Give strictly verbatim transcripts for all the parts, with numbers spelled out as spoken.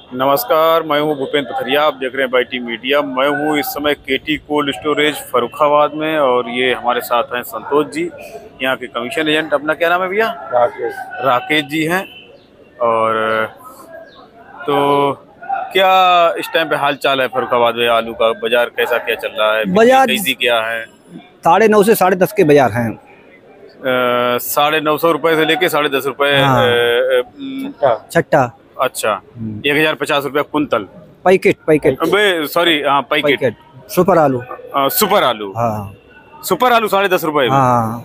नमस्कार, मैं हूं भूपेंद्र पथरिया। आप देख रहे हैं बाईटी मीडिया। मैं हूं इस समय केटी कोल्ड स्टोरेज फर्रुखाबाद में और ये हमारे साथ हैं संतोष जी, यहाँ के कमीशन एजेंट। अपना क्या नाम है भैया? राकेश राकेश जी हैं। और तो क्या इस टाइम पे हाल चाल है फर्रुखाबाद में? आलू का बाजार कैसा क्या चल रहा है? बाजार कैसी क्या है? साढ़े नौ से साढ़े दस के बाजार हैं। साढ़े नौ सौ रुपए से लेके साढ़े दस रुपए छट्टा। अच्छा, एक हजार पचास रुपया कुंतल पैकेट पैकेट सॉरी हाँ पैकेट, पैकेट। सुपर आलू आ, सुपर आलू हाँ सुपर आलू साढ़े दस रुपए। हाँ।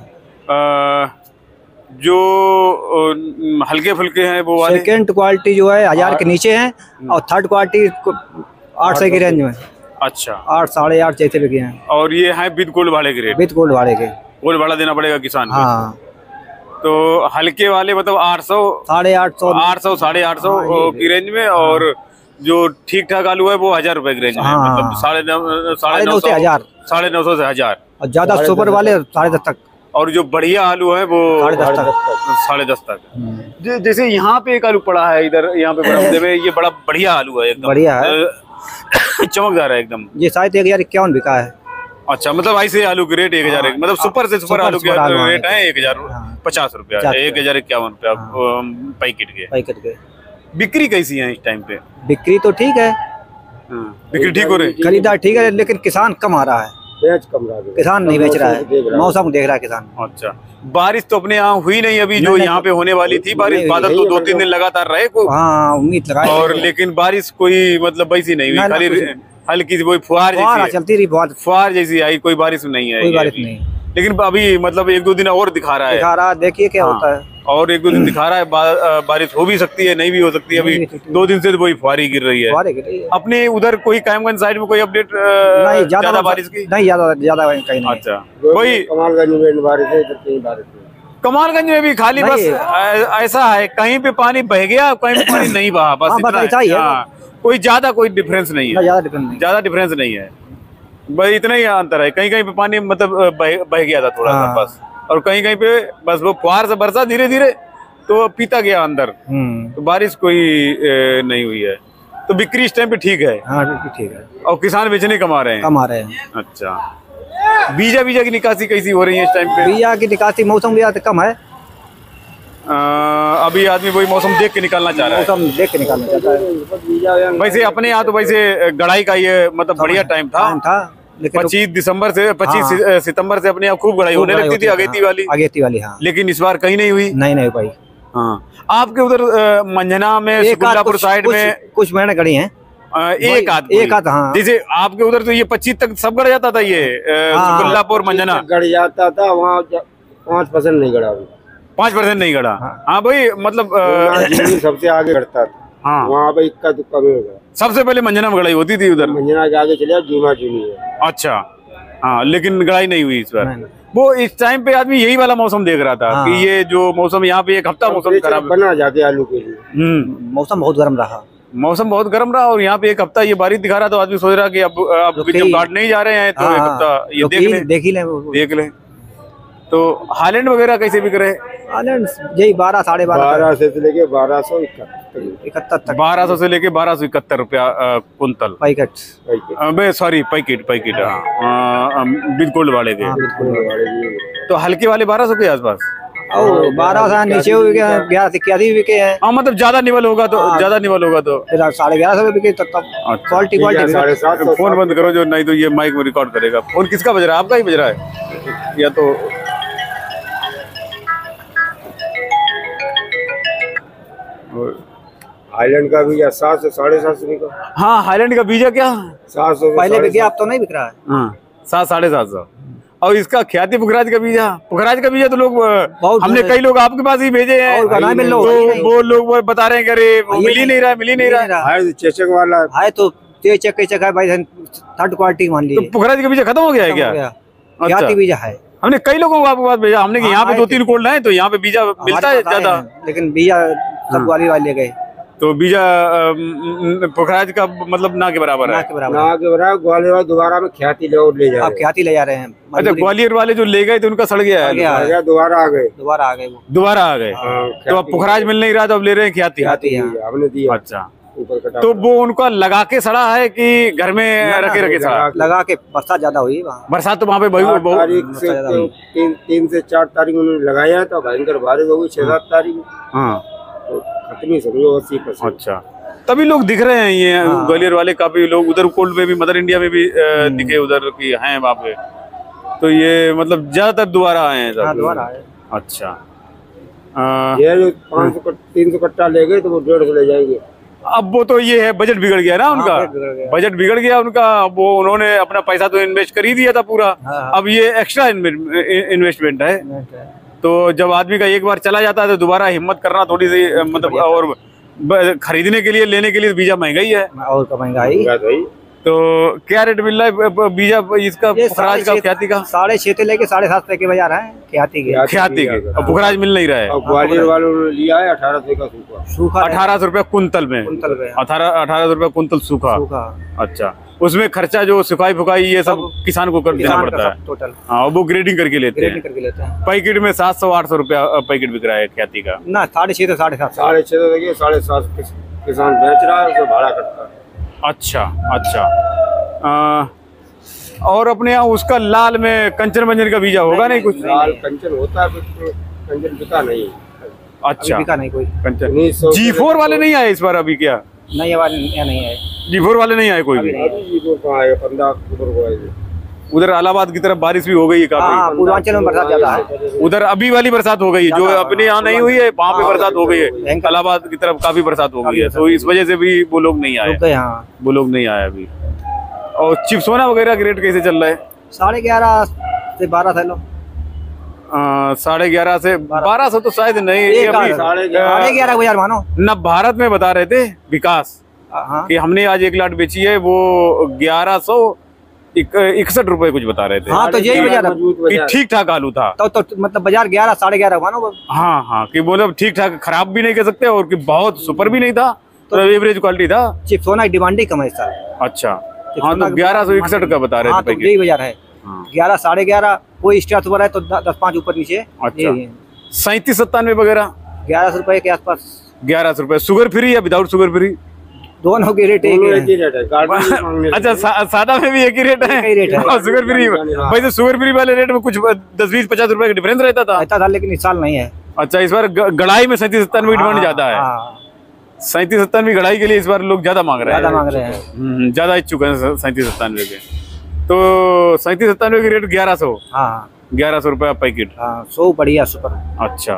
जो हल्के फुल्के हैं वो वाले सेकेंड क्वालिटी जो है हजार के नीचे है और थर्ड क्वालिटी आठ सौ की रेंज में। अच्छा, आठ साढ़े आठ जैसे बिके हैं। और ये है विद गोल्ड भाड़े के रेट? विद गोल्ड भाड़े के। गोल्ड भाड़ा देना पड़ेगा किसान को। हाँ, तो हल्के वाले मतलब आठ सौ साढ़े आठ सौ आठ सौ साढ़े आठ सौ की रेंज में, और जो ठीक ठाक आलू है वो हजार रुपए की रेंज में। मतलब साढ़े नौ साढ़े नौ से हजार साढ़े नौ सौ से हजार और ज्यादा सुपर वाले साढ़े दस तक। और जो बढ़िया आलू है वो साढ़े दस तक साढ़े दस तक। जैसे यहाँ पे एक आलू पड़ा है इधर, यहाँ पे बरामदे में, ये बड़ा बढ़िया आलू है, एकदम बढ़िया है, चमकदार है एकदम। ये शायद एक हजार इक्यावन बिका है। अच्छा, मतलब ऐसे आलू के रेट एक हजार हाँ, मतलब सुपर से सुपर आलू के रेट है एक हजार पचास रुपया, एक हजार इक्यावन रुपया पैकेट के। पैकेट के बिक्री कैसी है इस टाइम पे? बिक्री तो ठीक है, बिक्री ठीक हो रही है, खरीदार ठीक है, लेकिन किसान कम आ रहा है, बेच कम रहा है, किसान नहीं बेच रहा है, मौसम देख रहा है किसान। अच्छा, बारिश तो अपने यहाँ हुई नहीं अभी, जो यहाँ पे होने वाली थी बारिश, बादल तो दो तीन दिन लगातार रहे को हाँ उम्मीद लगाई, और लेकिन बारिश कोई मतलब वैसी नहीं हुई, खाली हल्की सी वही फुहार जैसी चलती रही, बहुत फुहार जैसी आई, कोई बारिश नहीं है, कोई बारिश नहीं। लेकिन अभी मतलब एक दो दिन और दिखा रहा है, दिखा रहा है, देखिए क्या हाँ, होता है। और एक दो दिन दिखा रहा है, बा, बारिश हो भी सकती है, नहीं भी हो सकती है। अभी दो दिन से तो वही फुहारी गिर रही है। अपने उधर कोई कायमगंज साइड में कोई अपडेट नहीं? ज्यादा बारिश की नहीं, ज्यादा ज्यादा कहीं नहीं। अच्छा, वही कमालगंज में बारिश है, इधर कहीं बारिश नहीं। कमालगंज में भी खाली बस ऐसा है, कहीं पे पानी बह गया, कहीं पे पानी नहीं बहा, बस इतना ही। कोई ज्यादा कोई डिफरेंस नहीं है, ज्यादा डिफरेंस नहीं, ज्यादा डिफरेंस नहीं है, भाई इतना ही अंतर है। कहीं कहीं पे पानी मतलब बह, बह गया था थोड़ा सा बस, और कहीं कहीं पे बस वो फुहार से बरसा धीरे धीरे तो पीता गया अंदर, तो बारिश कोई ए, नहीं हुई है। तो बिक्री इस टाइम पे ठीक है? हाँ ठीक है, और किसान बेचने कमा रहे हैं? कमा रहे हैं। अच्छा, बीजा बीजा की निकासी कैसी हो रही है इस टाइम पे? बीजा की निकासी मौसम भी कम है। आ, अभी आदमी वही मौसम देख के निकालना चाह रहा है, मौसम देख के निकालना चाहता है। वैसे अपने यहाँ तो वैसे गड़ाई का ये मतलब बढ़िया टाइम था, था पच्चीस दिसंबर से पच्चीस सितंबर से अपने यहाँ खूब गड़ाई होने लगती थी, अगेती वाली अगेती वाली हाँ। लेकिन इस बार कहीं नहीं हुई, नहीं नहीं हो पाई। हाँ, आपके उधर मंझना में सुकुल्लापुर साइड में कुछ महीने गड़ी हैं, एक आध एक आध हाँ। जैसे आपके उधर तो ये पच्चीस तक सब गड़ जाता था, ये सुकुल्लापुर मंझना गड़ जाता था, वहाँ पाँच परसेंट नहीं गड़ा, पाँच परसेंट नहीं गड़ा। हाँ भाई, मतलब सबसे आगे गढ़ता था हाँ, वहाँ पे इक्का दुक्का में होगा। सबसे पहले मंझना में गड़ाई होती थी, उधर मंझना के आगे चले जूमा जूनी है। अच्छा हाँ, लेकिन गड़ाई नहीं हुई इस बार। वो इस टाइम पे आदमी यही वाला मौसम देख रहा था हाँ। कि ये जो मौसम यहाँ पे एक हफ्ता मौसम खराब बना जाके आलू के लिए, हम्म मौसम बहुत गर्म रहा, मौसम बहुत गर्म रहा, और यहाँ पे एक हफ्ता ये बारिश दिखा रहा, तो आदमी सोच रहा कि अब अब जब काट नहीं जा रहे हैं तो एक हफ्ता ये देख ले देख ही ले देख ले। तो हालैंड वगैरह कैसे बिक रहे? हालैंड यही बारह साढ़े बारह से लेके बारह सौ इकहत्तर तक, बारह सौ से लेके बारह सौ इकहत्तर रुपया कुंतल पैकेट, सॉरी पैकेट पैकेट हाँ, विद गोल्ड वाले के। तो हल्के वाले बारह सौ के आसपास, और बारह से नीचे ग्यारह से इक्यासी बिके हैं। हाँ, मतलब ज्यादा निवल होगा तो ज्यादा निवल होगा तो साढ़े ग्यारह सौ बिके, तब क्वालिटी क्वालिटी। फोन बंद करो, जो नहीं तो ये माइक में रिकॉर्ड करेगा। फोन किसका बज रहा है? आपका ही बज रहा है या तो हाईलैंड का बीजा सात सौ साढ़े सात सौ बिका। हाँ, हाईलैंड का बीजा क्या सात सौ पहले बिक गया, अब तो नहीं बिक रहा है। हाँ, सात साढ़े सात सौ। और इसका ख्याति पुखराज का बीजा, पुखराज का बीजा तो लोग हमने कई लोग आपके पास ही भेजे हैं, तो वो लोग वो बता रहे हैं कि अरे मिल ही नहीं रहा, मिल ही नहीं रहा है। चेचक वाला है तो चेचक चेचक है भाई, थर्ड क्वालिटी मान लीजिए। तो पुखराज का बीजा खत्म हो गया है क्या? ख्याति बीजा है, हमने कई लोगों को आपके पास भेजा, हमने यहाँ पे दो तीन कोल्ड है तो यहाँ पे बीजा मिलता है ज्यादा, लेकिन बीजा सब ग्वालियर वाले गए, तो बीजा पुखराज का मतलब ना के बराबर है, ना के बराबर, ना के बराबर। ग्वालियर वाले दोबारा में ख्याति ले और ले जा रहे हैं, ख्याति ले जा रहे हैं। अच्छा, ग्वालियर वाले जो ले गए थे उनका सड़ गया है, दोबारा आ गए, दोबारा आ गए, दोबारा आ गए। तो अब पुखराज मिल नहीं रहा, तो अब ले रहे हैं ख्याति, हमने दिया। अच्छा, तो वो उनका लगा के सड़ा है कि घर में रखे रखे सड़ा? लगा के, बरसात ज्यादा हुई वहाँ। बरसात तो वहाँ पे बहुत तीन तीन से चार तारीख उन्होंने लगाया था, भयंकर बारिश हो गई छह सात तारीख। हाँ तो खत्म ही समझो अस्सी परसेंट। अच्छा, तभी लोग दिख रहे हैं ये ग्वालियर वाले, काफी लोग उधर कोल्ड में भी, मदर इंडिया में भी दिखे उधर की हैं वहाँ पे। तो ये मतलब ज्यादातर दोबारा आए हैं सब? दोबारा आए। अच्छा, ये जो पाँच सौ तीन सौ कट्टा ले गए तो वो डेढ़ सौ ले जाएंगे। अब वो तो ये है, बजट बिगड़ गया ना उनका, बजट बिगड़ गया उनका। वो उन्होंने अपना पैसा तो इन्वेस्ट कर ही दिया था पूरा, अब ये एक्स्ट्रा इन्वेस्टमेंट है। तो जब आदमी का एक बार चला जाता है तो दोबारा हिम्मत करना थोड़ी सी मतलब, और खरीदने के लिए, लेने के लिए बीजा महंगा ही है, और का महंगाई। तो क्या रेट मिल रहा है बीजा इसका, पुखराज का, ख्याति का? साढ़े छह से लेके साढ़े सात तक के बाजार है ख्याति के। ख्याति के अब पुखराज मिल नहीं रहा है। ग्वालियर वालों ने लिया है अठारह सौ का सूखा। सूखा अठारह सौ रुपया कुंतल में, कुंतल में अठारह अठारह सौ रुपया कुंतल सूखा। सूखा। अच्छा, उसमें खर्चा जो सुखाई फुकाई ये सब किसान को कर देना पड़ता है टोटल। हाँ, वो ग्रेडिंग करके लेते हैं, करके लेते हैं। पैकेट में सात सौ आठ सौ रुपया पैकेट बिक रहा है ख्याति का ना, साढ़े छह से साढ़े सात साढ़े छह सौ देखिए, साढ़े सात किसान बेच रहा है, उसको भाड़ा कटता है। अच्छा अच्छा। आ, और अपने यहाँ उसका लाल में कंचन मंजन का बीजा होगा? नहीं, कुछ लाल कंचन होता है, कुछ कंचन बिका नहीं। अच्छा, बिका नहीं कोई कंचन। जी फोर वाले नहीं आए इस बार अभी? क्या नहीं, नहीं, नहीं आए जी फोर वाले? नहीं आए कोई भी? पंद्रह अक्टूबर को आएंगे। उधर इलाहाबाद की तरफ बारिश भी हो गई है काफी, पूर्वांचल में बरसात ज्यादा है। उधर अभी वाली बरसात हो गई है, जो अपने यहाँ नहीं हुई है वहाँ पे बरसात हो गई है। इलाहाबाद की तरफ काफी बरसात हो गई है, तो इस वजह से भी वो लोग नहीं आए, वो लोग नहीं आए अभी। और चिप्सोना वगैरह का रेट कैसे चल रहा है? साढ़े ग्यारह से बारह था लो। साढ़े ग्यारह से बारह सौ तो शायद नहीं, साढ़े ग्यारह हजार मानो न। भारत में बता रहे थे विकास कि हमने आज एक लाट बेची है, वो ग्यारह सौ इकसठ रुपए कुछ बता रहे थे। हाँ, तो यही बाजार ठीक ठाक आलू था तो, तो मतलब बाजार ग्यारह साढ़े ग्यारह मानो। हाँ हाँ, कि बोले ठीक ठाक, खराब भी नहीं कह सकते और कि बहुत सुपर भी नहीं था, तो एवरेज क्वालिटी था। चिप्सोना की डिमांड ही कम है सर। अच्छा हाँ, तो ग्यारह सौ इकसठ का बता रहे थे। यही बाजार है, ग्यारह साढ़े ग्यारह, कोई स्टार्ट हुआ है तो दस पाँच ऊपर नीचे। अच्छा, सैंतीस सत्तानवे वगैरह ग्यारह सौ रुपए के आसपास। ग्यारह सौ रुपए शुगर फ्री या विदाउट शुगर फ्री? दोनों के रेट एक ही रेट है। अच्छा, सा, सादा में भी एक ही रेट है, रेट है। शुगर फ्री भाई, तो शुगर फ्री वाले रेट में कुछ दस बीस पचास रुपए का डिफरेंस रहता था रहता था, लेकिन इस साल नहीं है। अच्छा, इस बार गड़ाई में सैंतीस सत्तानवे की डिमांड ज्यादा है। सैंतीस सत्तानवे गड़ाई के लिए इस बार लोग ज्यादा मांग रहे हैं, ज्यादा मांग रहे हैं, ज्यादा इच्छुक है सैंतीस सत्तानवे के। तो सैंतीस सत्तानवे की रेट ग्यारह सौ ग्यारह सौ रुपया पैकेट। सौ बढ़िया सुपर। अच्छा,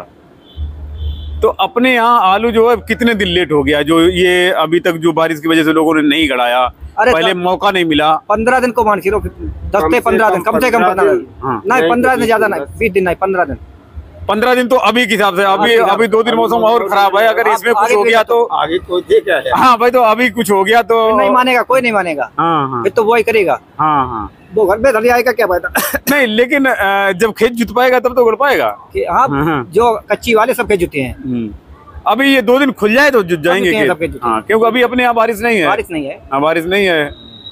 तो अपने यहाँ आलू जो है कितने दिन लेट हो गया, जो ये अभी तक जो बारिश की वजह से लोगों ने नहीं गड़ाया, पहले मौका नहीं मिला? पंद्रह दिन को मान के दस से पंद्रह दिन कम से कम, नहीं पंद्रह दिन ज्यादा नहीं, बीस दिन नहीं, पंद्रह दिन। पंद्रह दिन तो अभी के हिसाब से, अभी अभी दो दिन मौसम और खराब है, अगर इसमें कुछ हो गया तो आगे कोई क्या है। हाँ भाई, तो अभी कुछ हो गया तो नहीं मानेगा, कोई नहीं मानेगा। हाँ हाँ, फिर तो वो ही करेगा। हाँ हाँ, वो घर में धर आएगा क्या फायदा। नहीं, लेकिन जब खेत जुत पाएगा तब तो गड़ पाएगा। हाँ, जो कच्ची वाले सब खेत जुते हैं। अभी ये दो दिन खुल जाए तो जुट जाएंगे खेत, हाँ, क्योंकि अभी अपने यहाँ बारिश नहीं है। बारिश नहीं है, हाँ, बारिश नहीं है,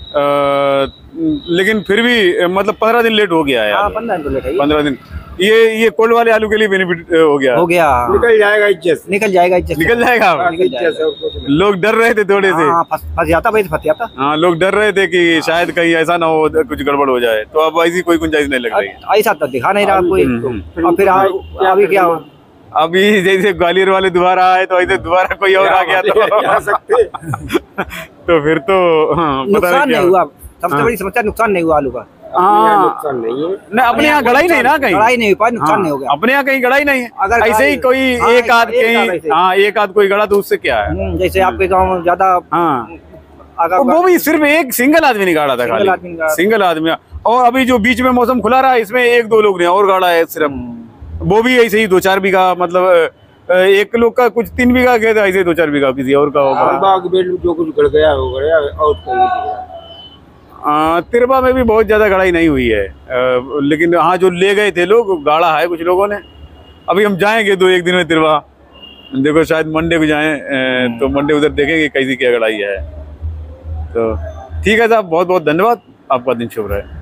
लेकिन फिर भी मतलब पंद्रह दिन लेट हो गया है। पंद्रह दिन लेट है, पंद्रह दिन। ये ये कोल्ड वाले आलू के लिए बेनिफिट हो गया हो गया निकल जाएगा इज्जत, निकल जाएगा इज्जत, निकल जाएगा। लोग डर रहे थे थोड़े से, फंस जाता भाई, फंस जाता। हाँ, लोग डर रहे थे कि शायद कहीं ऐसा ना हो, कुछ गड़बड़ हो जाए, तो अब ऐसी कोई गुंजाइश नहीं लग रही। ऐसा तो दिखा नहीं रहा कोई। और फिर अभी क्या हो, अभी जैसे ग्वालियर वाले दोबारा आए तो ऐसे दोबारा कोई और आ गया तो तो फिर तो नुकसान नहीं हुआ। सबसे बड़ी समस्या नुकसान नहीं हुआ आलू का। नुकसान नहीं है ना, अपने यहाँ गड़ाई नहीं ना, कहीं गड़ाई नहीं हुई, नुकसान नहीं हो गया। अपने यहाँ कहीं गड़ाई नहीं है, अगर ऐसे ही कोई एक आध कहीं, हाँ, एक आध कोई गड़ा तो उससे क्या है। जैसे आपके गाँव में ज्यादा, हाँ, वो भी सिर्फ एक सिंगल आदमी ने गाड़ा था, खाली सिंगल आदमी। और अभी जो बीच में मौसम खुला रहा है, इसमें एक दो लोग ने और गाड़ा है सिर्फ, वो भी ऐसे ही दो चार बीघा, मतलब एक लोग का कुछ तीन बीघा गया था, ऐसे दो चार बीघा किसी और का होगा। जो कुछ गड़ गया हो गया और तिरवा में भी बहुत ज्यादा गड़ाई नहीं हुई है, आ, लेकिन हाँ, जो ले गए थे लोग, गाड़ा है कुछ लोगों ने। अभी हम जाएंगे दो एक दिन में तिरवा, देखो शायद मंडे को जाएं, तो मंडे उधर देखेंगे कैसी क्या गड़ाई है। तो ठीक है साहब, बहुत बहुत धन्यवाद, आपका दिन शुभ रहे।